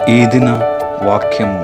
ఈ దిన వాక్యము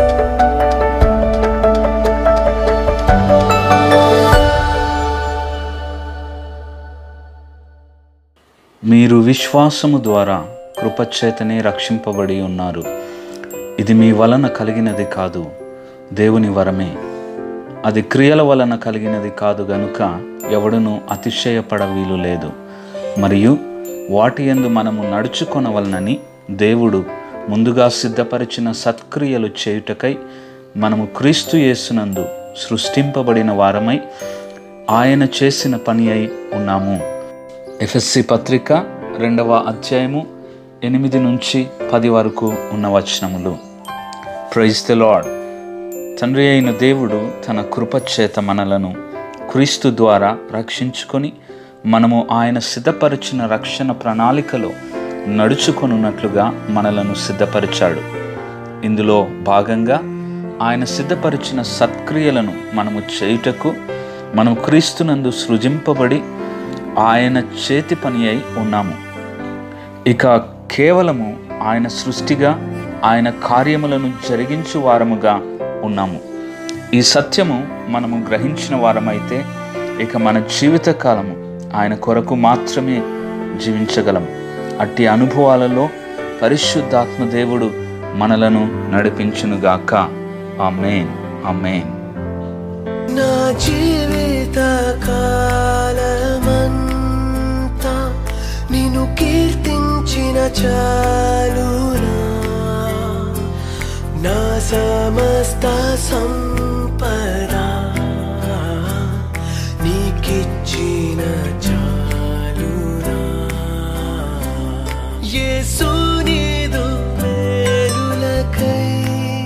మీరు విశ్వాసము ద్వారా కృపచేతనే రక్షింపబడి ఉన్నారు. ఇది మీ వలన కలిగినది కాదు, దేవుని వరమే. అది క్రియల వలన కలిగినది కాదు గనుక ఎవడునూ అతిశయపడ వీలు లేదు. మరియు వాటి యందు మనము నడుచుకొనవలనని దేవుడు ముందుగా సిద్ధపరిచిన సత్క్రియలు చేయుటకై మనము క్రీస్తు యేసునందు సృష్టింపబడిన వారమై ఆయన చేసిన పని అయి ఉన్నాము. ఎఫెసీ పత్రిక 2వ అధ్యాయము 8 నుంచి 10 వరకు ఉన్న వచనములు. Praise the lord. తండ్రి అయిన దేవుడు తన కృపచేత మనలను క్రీస్తు ద్వారా రక్షించుకొని మనము ఆయన సిద్ధపరిచిన రక్షణ ప్రణాళికలో నడుచుకొనున్నట్లుగా మనలను సిద్ధపరిచాడు. ఇందులో భాగంగా ఆయన సిద్ధపరిచిన సత్క్రియలను మనము చేయుటకు మనం క్రీస్తునందు సృజింపబడి ఆయన చేతి పని అయి ఉన్నాము. ఇక కేవలము ఆయన సృష్టిగా ఆయన కార్యములను జరిగించు వారముగా ఉన్నాము. ఈ సత్యము మనము గ్రహించిన వారమైతే ఇక మన జీవిత కాలము ఆయన కొరకు మాత్రమే జీవించగలము. అట్టి అనుభవాలలో పరిశుద్ధాత్మ దేవుడు మనలను నడిపించునుగాక. ఆమేన్, ఆమేన్. నా జీవిత కాలమంతా నిన్ను కీర్తించిన చాలునా, నా సమస్త సంపద నీకిచ్చిన చాలునా. యేసు నీదు మేలులకై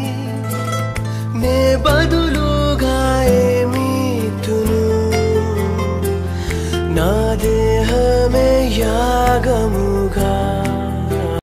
నే బదులుగా ఏమీతును, నా దేహమే యాగముగా